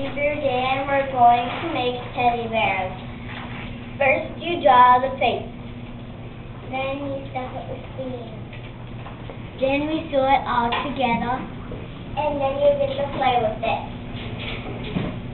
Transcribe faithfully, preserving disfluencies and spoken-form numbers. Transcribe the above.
Andrew Day, and we're going to make teddy bears. First you draw the face. Then you stuff it with glue. Then we sew it all together. And then you get to play with it.